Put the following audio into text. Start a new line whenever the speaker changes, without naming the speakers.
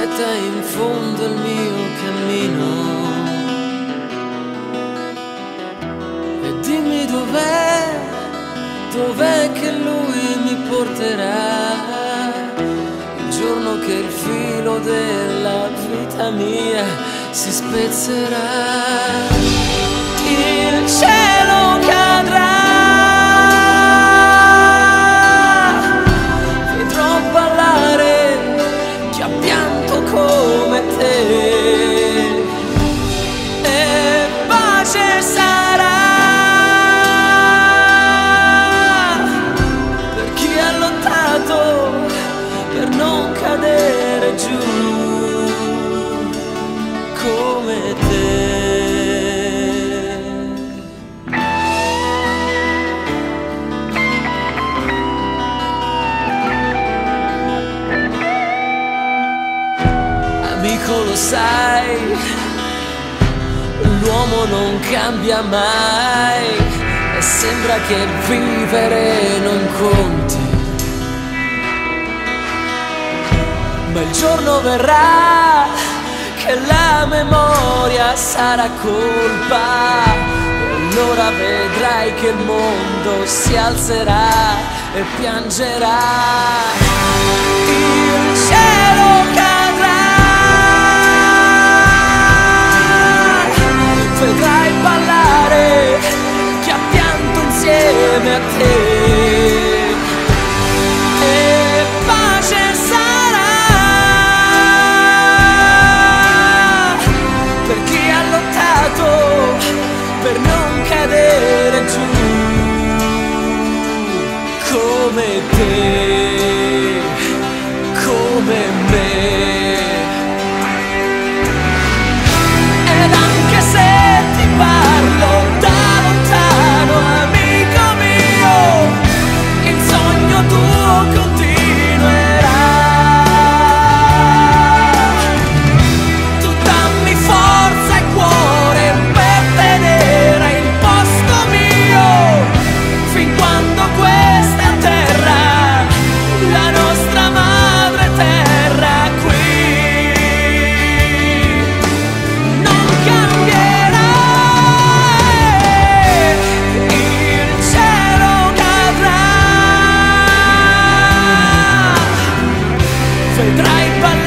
aspetta in fondo il mio cammino e dimmi dov'è che lui mi porterà il giorno che il filo della vita mia si spezzerà. Il cielo cadrà, vedrò ballare chi ha pianto come te e pace sarà per chi ha lottato per non cadere giù come te. Amico, lo sai, l'uomo non cambia mai e sembra che vivere non conti, ma il giorno verrà che la memoria sarà colpa e allora vedrai che il mondo si alzerà e piangerà. Il cielo cadrà, vedrai ballare chi ha pianto insieme a te e pace sarà per chi ha lottato per non cadere giù come te, come me. Ed anche se ti parlo da lontano, amico mio, il sogno tuo continuerà. Tu dammi forza e cuore per tenere il posto mio, fin quando questa terra, la nostra madre terra qui, non cambierà. Il cielo cadrà, vedrai ballare